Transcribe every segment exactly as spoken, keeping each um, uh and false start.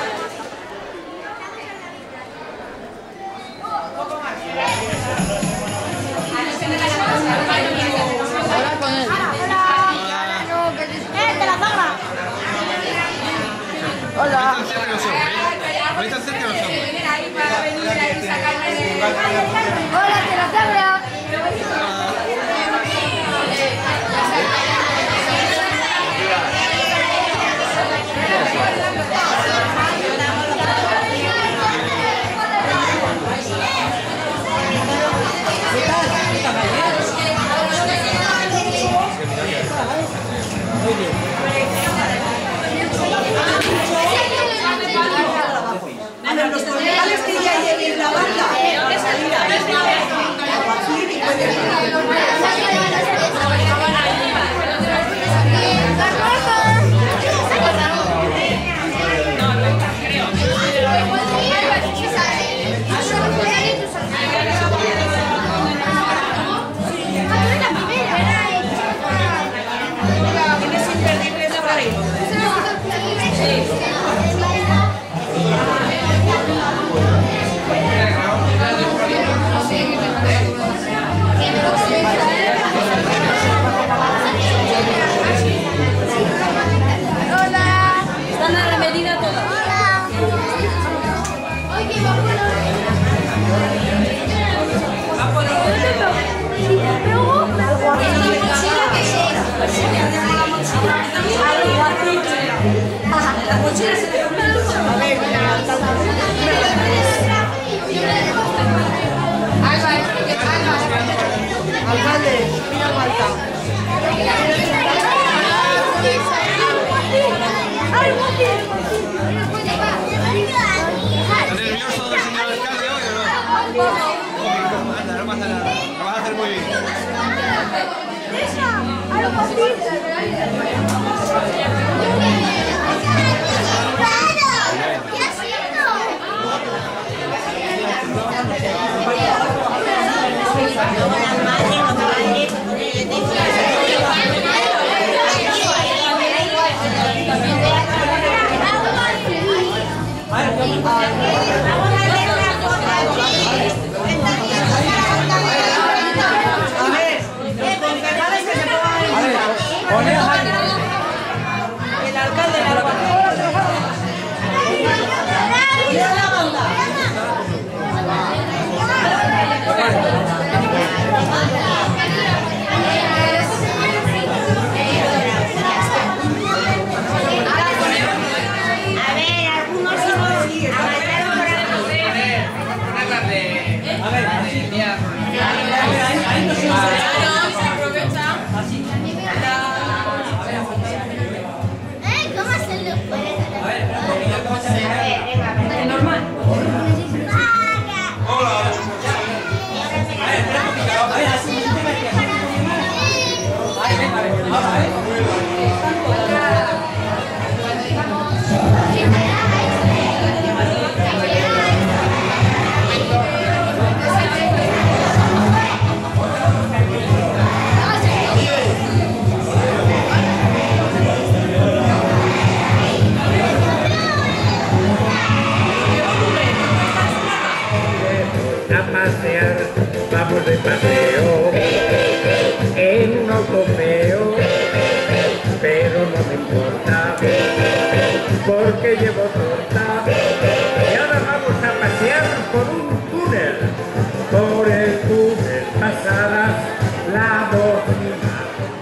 Hola. Ahorita cerca de nosotros. Hola, te la cabra. A ver, los concejales que ya lleven la banda, que salida. Tienes imperdibles de para ir. Hola. Están a la medida todas. Hola. Oye, vámonos. Luego, algo así. La mochila se le pone. A ver, mira, alcalde, mira Malta. ¿Está nervioso, señor alcalde, hoy o no? Anda, no pasa nada. Lo vas a hacer muy bien. Algo así. ¿Qué haciendo? El alcalde de la ¡mira la banda! A ver, algunos sí. A ver, Ahí no se usa. Eh, ¿cómo se lo puede hacer? Normal. A pasear, vamos de paseo en un auto feo, pero no me importa porque llevo torta y ahora vamos a pasear por un túnel, por el túnel pasadas la bocina.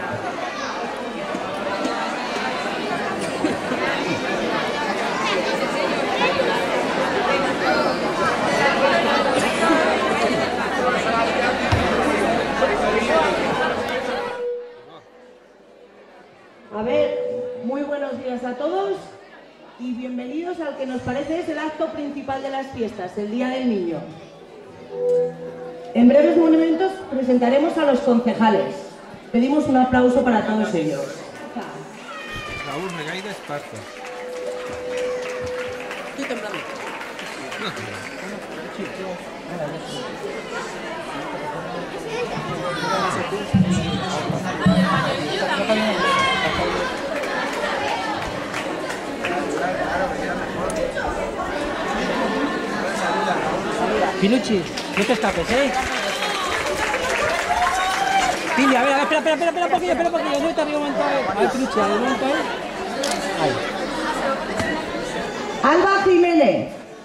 A ver, muy buenos días a todos y bienvenidos al que nos parece es el acto principal de las fiestas, el Día del Niño. En breves momentos presentaremos a los concejales. Pedimos un aplauso para todos ellos. Raúl Regaida Esparza. Estoy temblando. Piluchi, no te escapes, ¿eh? Pili, a ver, a ver, espera, espera, espera, espera un poquillo, espera un poquillo. ¿Dónde está arriba un momento? A ver, a ver, Piluchi, a ver, un momento, ¿eh? Ahí. Alba Jiménez.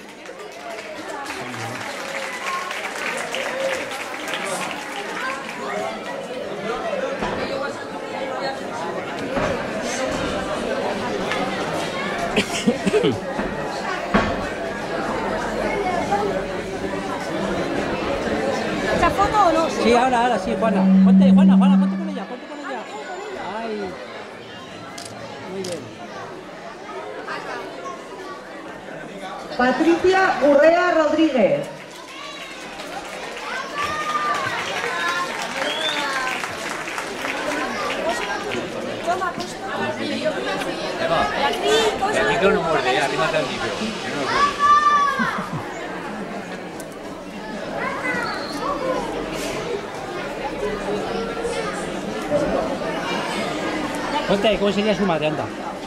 ¿Esa foto o no? Sí, ahora, ahora, sí, Juana. Ponte, Juana, Juana, ponte con ella, ponte con ella. Ay. Muy bien. Patricia Urrea Rodríguez. El micro no muerde, ya, arriba está el micro. Que no lo muerde. Ponte ahí, ¿cómo sería su madre? Anda.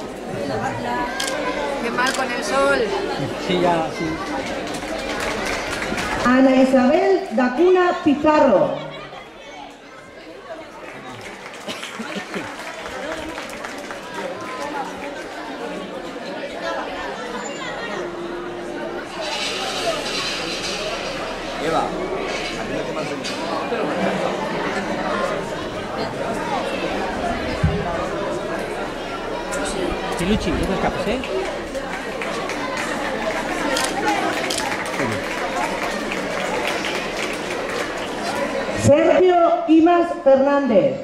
Qué mal con el sol. Sí, ya, sí. Ana Isabel Dacuna Pizarro. Eva. Piluchi, no te escapes, ¿eh? Sergio Imas Fernández.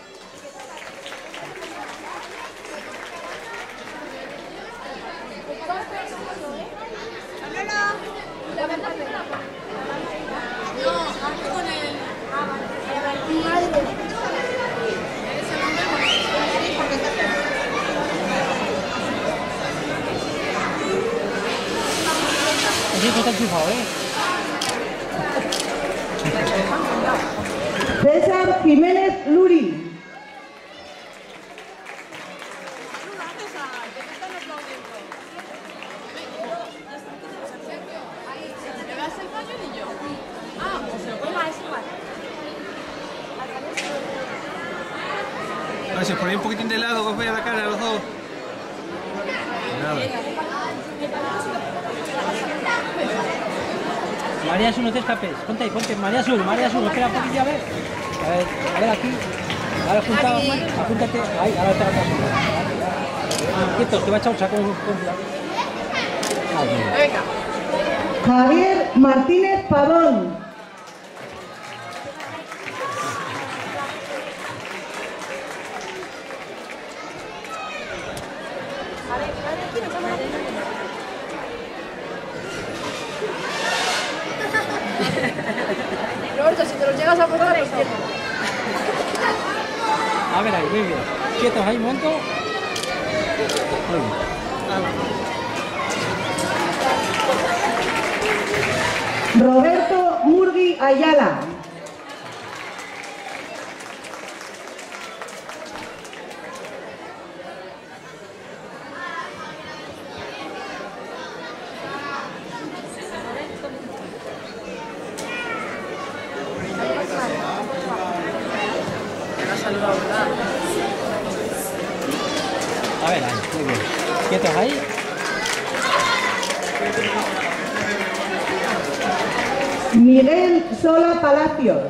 Ese está enchufado, ¿eh? César Jiménez Luri. No, si os ponéis un poquitín de lado, que os vea la cara a los dos. Nada. María Sur, no te escapes. Ponte ahí, ponte. María Sur, María Sur, espera un poquillo, a ver. A ver, a ver aquí. Ahora juntado, apúntate. Ahí, ahora te la paso. Quietos, que va a echar un saco con... Venga. Javier Martínez Pavón. Roberto, si te los llegas a poner ahí. A ver ahí, muy bien. Quietos ahí un momento. Muy bien. Roberto Murgui Ayala. A ver ahí, muy bien. Quietos ahí. Miguel Sola Palacios.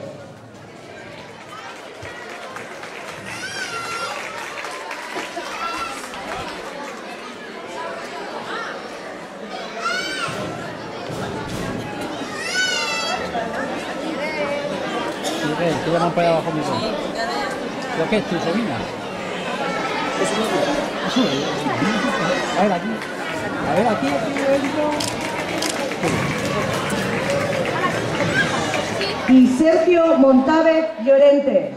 Miguel, te llaman para abajo, Miguel. ¿Lo que es tu sobrina? Es un niño. A ver aquí. A ver aquí, aquí dentro. Y Sergio Montávez Llorente.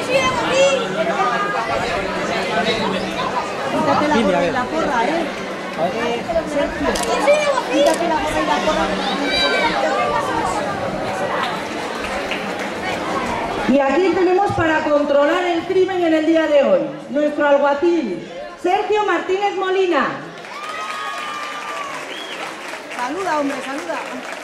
Pili, a ver. La porra, ¿eh? A ver. Eh, Sergio, quítate la gorra y la gorra. Y aquí tenemos para controlar el crimen en el día de hoy, nuestro alguacil, Sergio Martínez Molina. Saluda, hombre, saluda.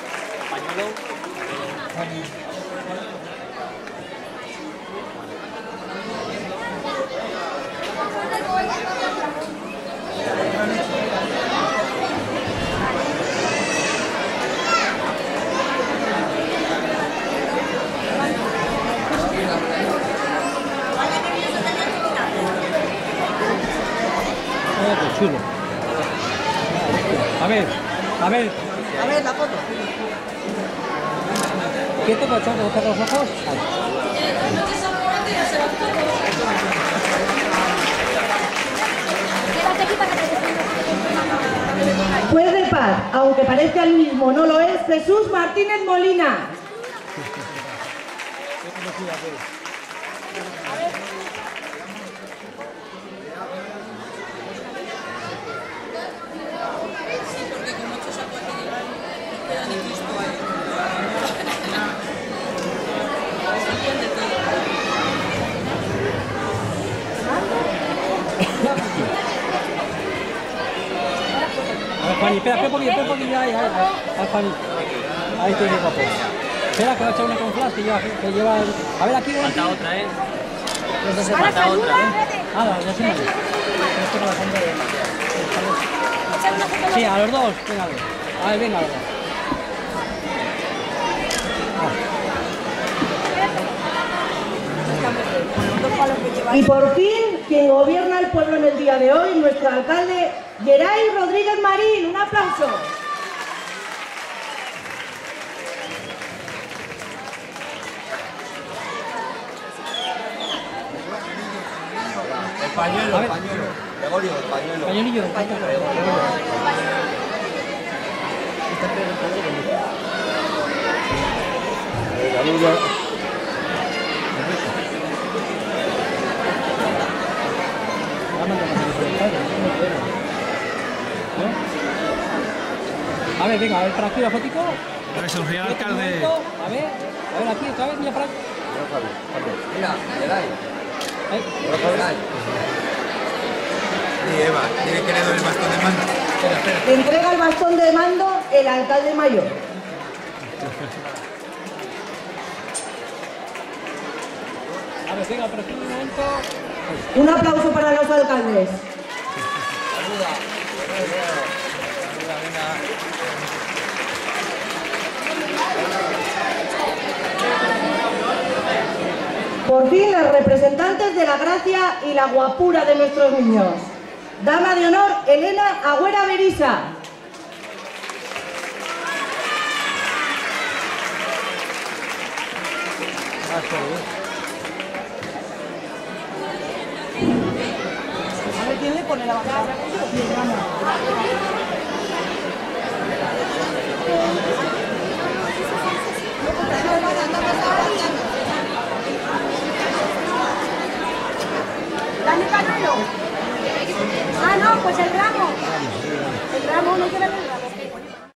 Oh, qué chulo. A ver, a ver. A ver, la foto. ¿Qué te pasa? ¿Te cerrar los ojos? Ahí. Juez de paz, aunque parezca el mismo, no lo es, Jesús Martínez Molina. A ver, Fanny, espera, espera un poquito, espera un poquito, ahí, ahí, ahí, ahí, Fanny. Ahí tiene el papel. Espera, que va a echar una con flash que lleva, que lleva el... A ver, aquí, una. Falta otra, ¿eh? Ahora Falta saluda, otra, ¿eh? espérate. Ah, la, ya sí me voy. Esto con la sombra de... Echar una foto. Sí, a los dos, venga, a ver. A ver, venga, a ver. Y por fin, quien gobierna el pueblo en el día de hoy, nuestro alcalde, Geray Rodríguez Marín. Un aplauso. El pañuelo, A el ver. pañuelo. Gregorio, el pañuelo. Pañuelillo, a ver, venga, a ver, para aquí la fotico. Para que el A ver, a ver, aquí otra vez, mira para aquí. Mira, Geray. Ahí. Geray. Sí, Eva, tiene que le doy el bastón de mando. Espera, espera. Le entrega el bastón de mando el alcalde mayor. A ver, venga, por aquí un momento. Un aplauso para los alcaldes. Saluda. Saluda, venga. Por fin, las representantes de la gracia y la guapura de nuestros niños. Dama de honor, Elena Agüera Berisa. A ver quién le pone la bandera. ¿Dame pañuelo? Ah, no, pues el ramo. El ramo no quiere ver.